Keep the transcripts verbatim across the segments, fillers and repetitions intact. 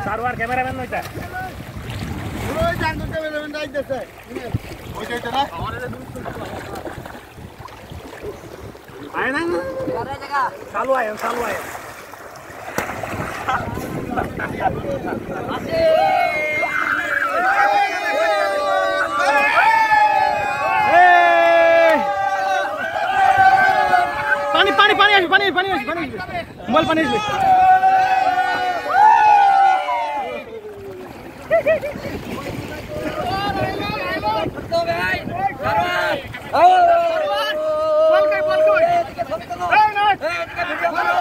Sarwar cameraman নইতা ওই জানতো cameraman আইতেছে ওই যাইতে না আয় না আরে জায়গা চালু আয় চালু আয় আসে পানি পানি পানি আসবে পানি পানি আসবে পানি আসবে মোবাইল পানি আসবে তো ভাই সারওয়ার বল কই বল কই এই না এদিকে ভিডিও করো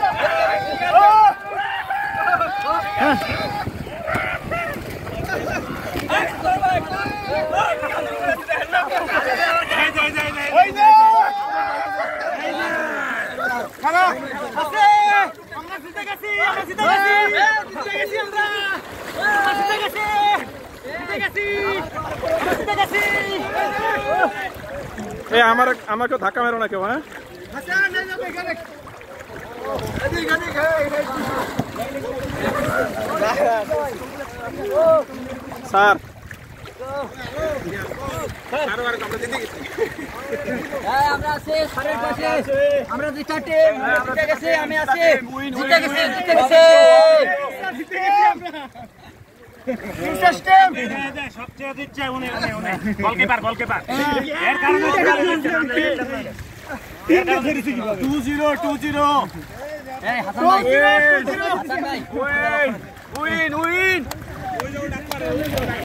হ্যাঁ ওই যে খানা আছে আমরা জিতে গেছি আমরা জিতে গেছি জিতে গেছি আমরা আমরা জিতে গেছি জিতে গেছি আমরা জিতে গেছি এই আমার আমাকে ধাক্কা মেরো না কেউ হ্যাঁ হাসান এই যাবে এখানে এদিকে এদিকে স্যার হ্যাঁ আমরা আছি সারের পাশে আমরা দুইটা টিম জিতে গেছি আমি আছি জিতে গেছি জিতে গেছি জিতে গেছি আমরা সিস্টেম সবচেয়ে দিচ্ছে উনি উনি উনি গোলকিপার গোলকিপার এর কারণে এর কারণে দুই শূন্য দুই শূন্য এই হাসান ভাই হাসান ভাই উইন উইন উইন